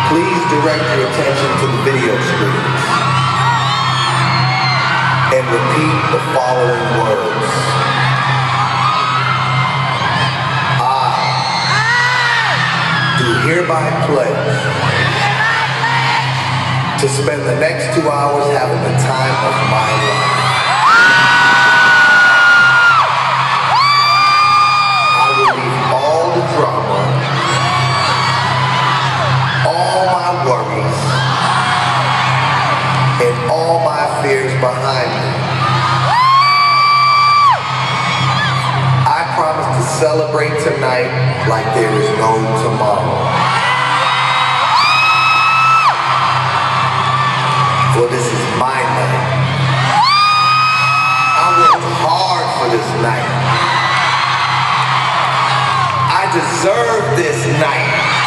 Please direct your attention to the video screens and repeat the following words. I do hereby pledge to spend the next 2 hours having the time of my life. I will leave all the drama, all my worries, and all my fears behind me. I promise to celebrate tonight like there is no tomorrow. For this is my night. I worked hard for this night. I deserve this night.